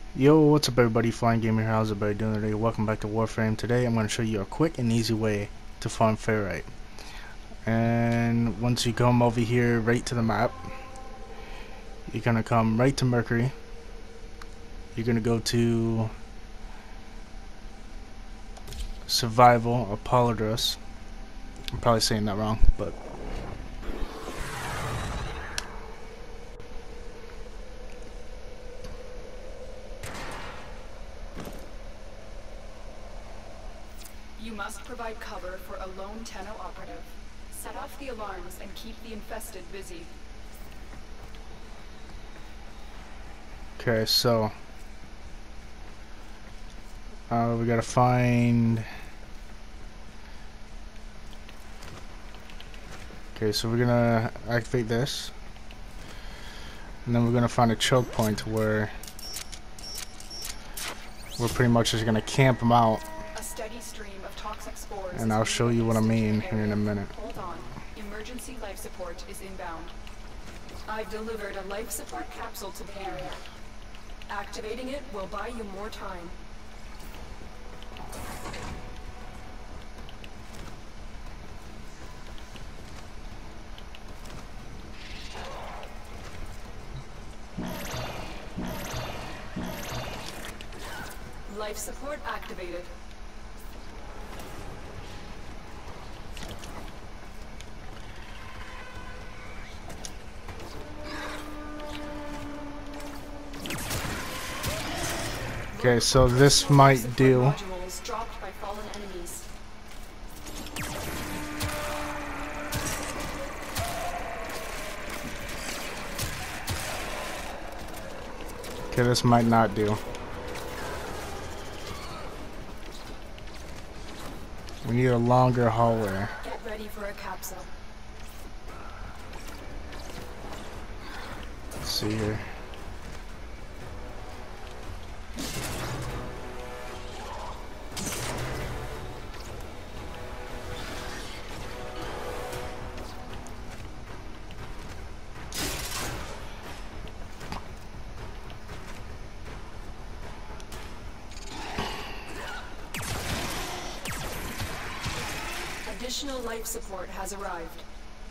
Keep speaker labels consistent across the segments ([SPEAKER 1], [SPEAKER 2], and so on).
[SPEAKER 1] Yo, what's up everybody, Flying Gamer here. How's everybody doing today? Welcome back to Warframe. Today I'm going to show you a quick and easy way to farm Ferrite. And once you come over here right to the map, you're going to come right to Mercury. You're going to go to Survival, Apolodrus. I'm probably saying that wrong, but
[SPEAKER 2] You must provide cover for a lone Tenno operative. Set off the alarms and keep the infested busy.
[SPEAKER 1] okay, so we gotta find. Okay, so we're gonna activate this, and then we're gonna find a choke point where we're pretty much just gonna camp them out.
[SPEAKER 2] A steady stream of toxic spores.
[SPEAKER 1] And I'll show you what I mean here in a minute.
[SPEAKER 2] Hold on. Emergency life support is inbound. I've delivered a life support capsule to the area. Activating it will buy you more time. Life support activated.
[SPEAKER 1] Okay, so this might do.
[SPEAKER 2] Modules dropped by fallen enemies.
[SPEAKER 1] Okay, this might not do. We need a longer hallway.
[SPEAKER 2] Get ready for a capsule.
[SPEAKER 1] Let's see here.
[SPEAKER 2] Additional life support has arrived.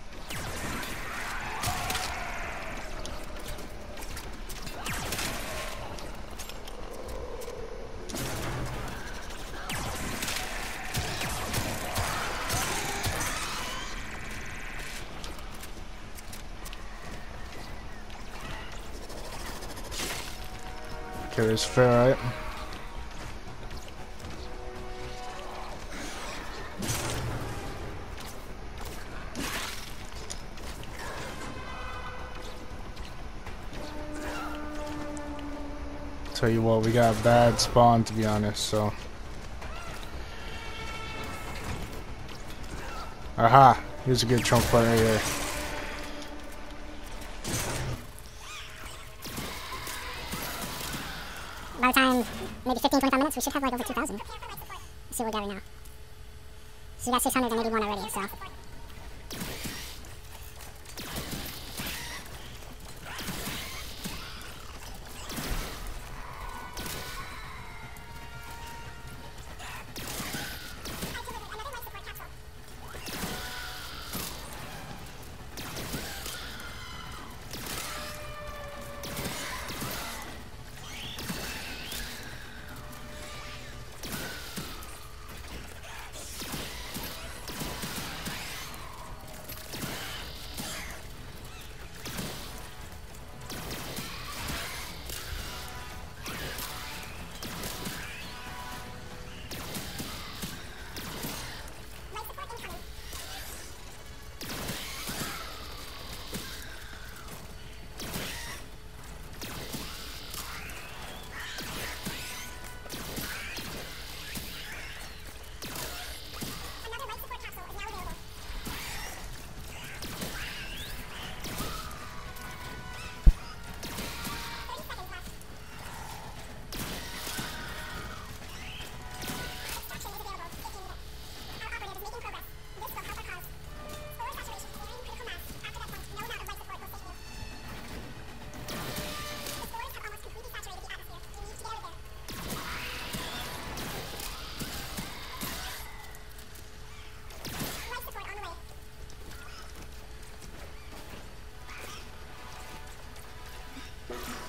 [SPEAKER 1] Okay, there's Ferrite. Tell you what, we got a bad spawn to be honest, so. Aha! Here's a good chunk point right here.
[SPEAKER 3] By the time, maybe 15, 25 minutes, we should have like over 2,000. Let's see what we got right now. So we got 681 already, so.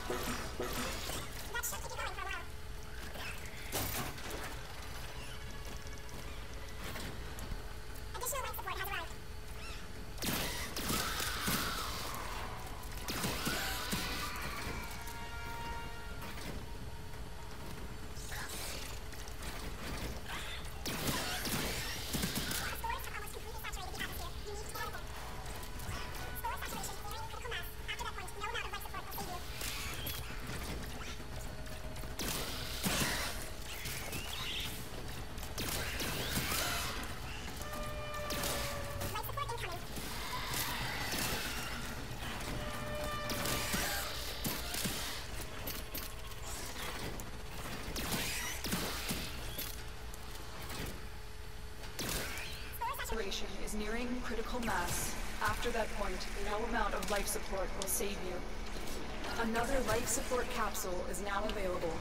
[SPEAKER 2] Saturation is nearing critical mass. After that point, no amount of life support will save you. Another life support capsule is now available.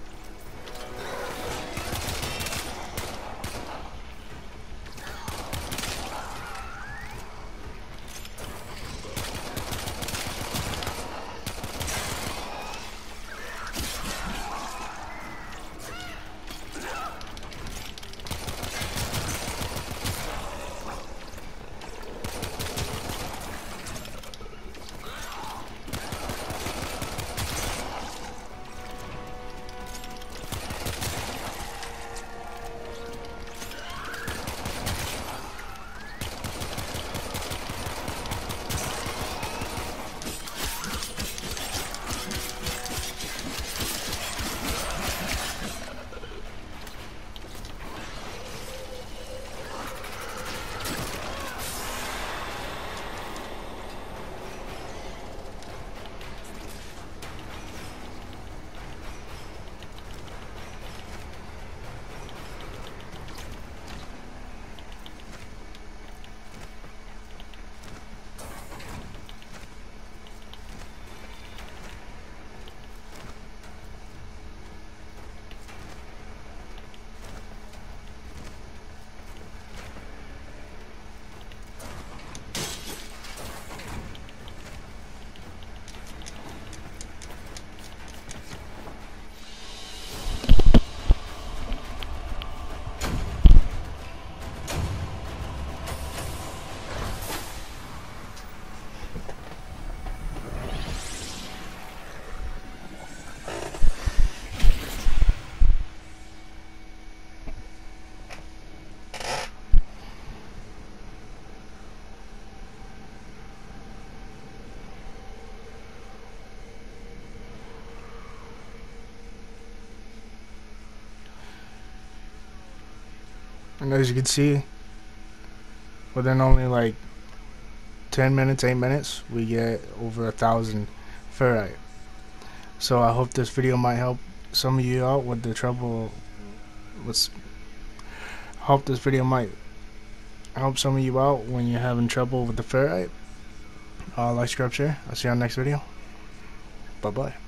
[SPEAKER 1] And as you can see, within only like 10 minutes, 8 minutes, we get over 1,000 ferrite. So I hope this video might help some of you out with the trouble. Hope this video might help some of you out when you're having trouble with the ferrite. Like, subscribe, share. I'll see you on the next video. Bye bye.